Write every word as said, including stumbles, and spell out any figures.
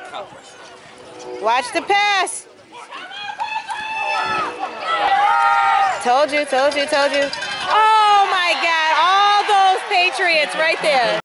Watch the pass. Told you, told you, told you. Oh my God, all those Patriots right there.